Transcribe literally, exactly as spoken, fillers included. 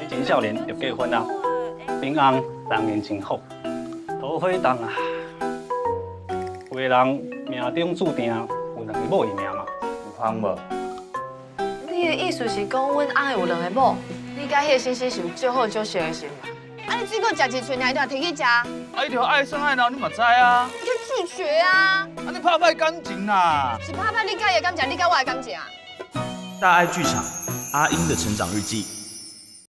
真少年就结婚啊，平安人缘真好。桃花档啊，有个人命中注定有两个某一命嘛，有通无？ 你的意思是讲，阮翁有两个某，你甲迄个先生是有最好最熟的先嘛？ 啊，你只顾食一喙，还要摕去食？啊， 伊就爱生爱闹，你嘛知啊？ 你就拒绝啊！ 啊，你拍歹感情啦！ 是拍拍你家的感情，你甲我的感情。 大爱剧场，阿英的成长日记。